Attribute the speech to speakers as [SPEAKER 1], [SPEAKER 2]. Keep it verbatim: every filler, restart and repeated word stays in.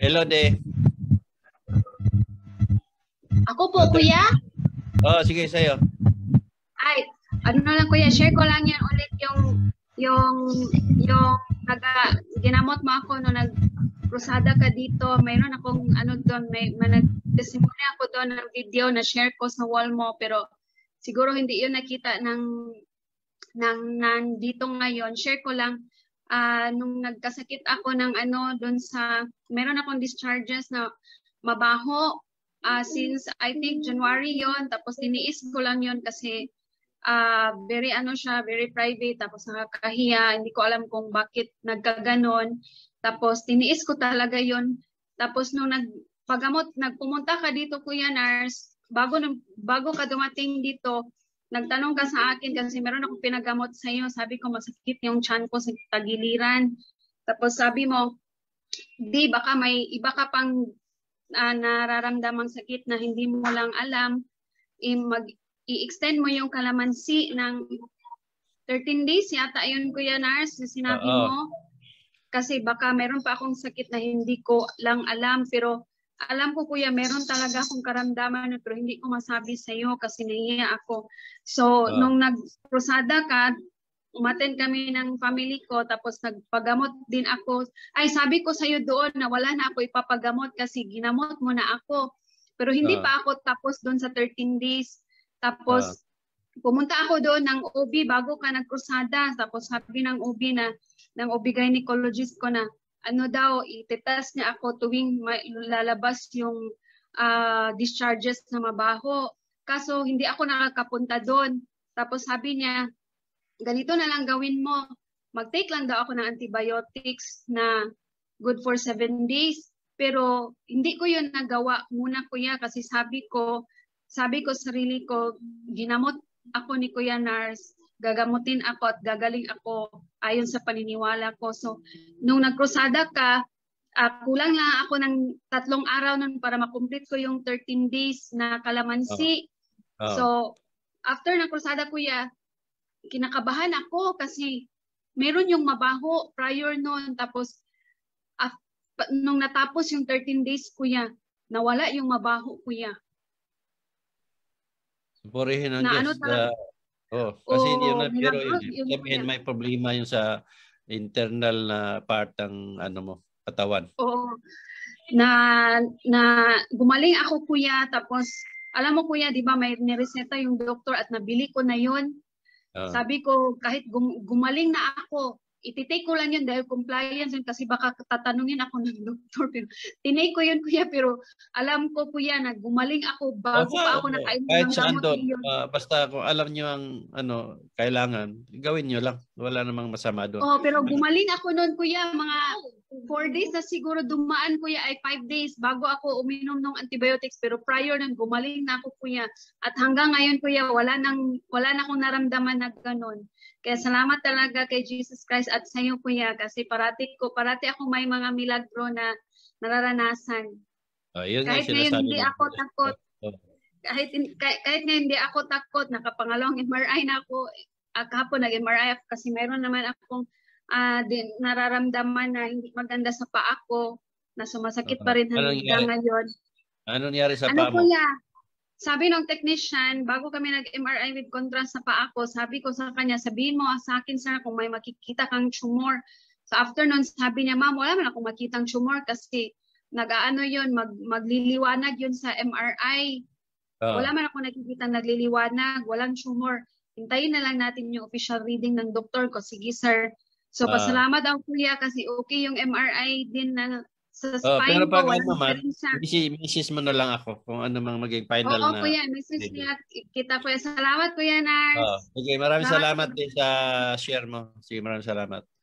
[SPEAKER 1] Hello, De.
[SPEAKER 2] Ako po, kuya?
[SPEAKER 1] Oh, sige, sa'yo.
[SPEAKER 2] Ay, ano na lang kuya, share ko lang yan ulit yung yung yung naga, ginamot mo ako no nag-krusada ka dito. Mayroon akong ano doon, may, may nag-testimony ako doon ng video na share ko sa wall mo, pero siguro hindi yun nakita ng ng nandito ngayon. Share ko lang uh, nung nagkasakit ako ng ano doon sa, meron akong discharges na mabaho. Uh, since I think January yon, tapos tiniis ko lang yon kasi uh, very ano siya, very private, tapos nakakahiya, hindi ko alam kung bakit nagkaganon, tapos tiniis ko talaga yon. Tapos nung nagpagamot, nagpumunta ka dito Kuya Nars, bago, bago ka dumating dito, nagtanong ka sa akin kasi meron akong pinagamot sa iyo, sabi ko masakit yung tiyan ko sa tagiliran, tapos sabi mo, di baka may iba ka pang Uh, nararamdamang sakit na hindi mo lang alam, i-mag i-extend mo yung kalamansi ng thirteen days yata yun Kuya Nars, sinabi uh -oh. mo kasi baka meron pa akong sakit na hindi ko lang alam, pero alam ko Kuya meron talaga akong karamdaman pero hindi ko masabi sa iyo kasi nahiya ako. So uh -oh. nung nagprosada ka, umattend kami ng family ko, tapos nagpagamot din ako. Ay, sabi ko sa'yo doon na wala na ako ipapagamot kasi ginamot mo na ako. Pero hindi uh, pa ako tapos doon sa thirteen days. Tapos, uh, pumunta ako doon ng O B bago ka nagkrusada. Tapos sabi ng O B na, ng O B gynecologist ko na, ano daw, itetas niya ako tuwing may, lalabas yung uh, discharges na mabaho. Kaso, hindi ako nakakapunta doon. Tapos sabi niya, ganito na lang gawin mo. Mag-take lang daw ako ng antibiotics na good for seven days. Pero hindi ko yun nagawa muna Kuya kasi sabi ko, sabi ko sarili ko, ginamot ako ni Kuya Nars, gagamutin ako at gagaling ako ayon sa paniniwala ko. So, nung nagkrusada ka, uh, kulang lang ako ng tatlong araw nun para makomplete ko yung thirteen days na kalamansi. Oh. Oh. So, after ng krusada Kuya, kinakabahan ako kasi meron yung mabaho prior noon, tapos uh, nung natapos yung thirteen days Kuya, nawala yung mabaho Kuya.
[SPEAKER 1] Purihin ng na Diyos. Ano uh, oh, kasi oh, yun na, pero yun, sabihin may problema yung sa internal na part ng ano mo, katawan.
[SPEAKER 2] Oo. Na na gumaling ako Kuya, tapos alam mo Kuya, di ba may nireseta yung doktor at nabili ko na yun. Uh, Sabi ko, kahit gum gumaling na ako, ititake ko lang yun dahil compliance yun kasi baka tatanungin ako ng doktor. Pero tinake ko yun Kuya, pero alam ko Kuya na gumaling ako bago oh, pa ako
[SPEAKER 1] oh,
[SPEAKER 2] nakainom
[SPEAKER 1] kahit
[SPEAKER 2] ng
[SPEAKER 1] saan
[SPEAKER 2] gamot
[SPEAKER 1] doon,
[SPEAKER 2] yun.
[SPEAKER 1] uh, basta kung alam nyo ang ano, kailangan, gawin nyo lang. Wala namang masama doon.
[SPEAKER 2] Oh, pero gumaling ako noon Kuya, mga four days na siguro dumaan Kuya, ay five days bago ako uminom ng antibiotics, pero prior nang gumaling na ako Kuya. At hanggang ngayon Kuya, wala nang wala na akong naramdaman na gano'n. Kaya salamat talaga kay Jesus Christ at sa iyo Kuya, kasi parati ko parati ako may mga milagro na nararanasan.
[SPEAKER 1] Oh, yun
[SPEAKER 2] kahit ngayon hindi ako takot.
[SPEAKER 1] Oh.
[SPEAKER 2] Kahit kahit, kahit ngayon hindi ako takot, nakapangalawang M R I na ako. Uh, kahapon nag-M R I ako kasi mayroon naman akong uh, din, nararamdaman na hindi maganda sa paa ko, na sumasakit pa rin hanggang ngayon.
[SPEAKER 1] Ano nangyari sa
[SPEAKER 2] ano
[SPEAKER 1] paa mo?
[SPEAKER 2] Kuya, sabi ng technician, bago kami nag-M R I with contrast sa paa ko, sabi ko sa kanya, sabihin mo sa akin sir kung may makikita kang tumor. Sa so afternoon, sabi niya, ma'am, wala man akong makitang tumor kasi nag-aano yun, mag, magliliwanag yun sa M R I. Uh. Wala man ako nakikita nagliliwanag, walang tumor. Hintayin na lang natin yung official reading ng doktor ko. Sige, sir. So, uh, pasalamat ako, Kuya, kasi okay yung M R I din na sa spine
[SPEAKER 1] oh, pero
[SPEAKER 2] ko.
[SPEAKER 1] Pero pag naman, misis mo na lang ako kung ano mang maging final
[SPEAKER 2] Oo,
[SPEAKER 1] na.
[SPEAKER 2] Oo, Kuya. Misis niya. Kita, Kuya. Salamat, Kuya Nars.
[SPEAKER 1] Oh, okay, maraming salamat, salamat din sa share mo. Sige, maraming salamat.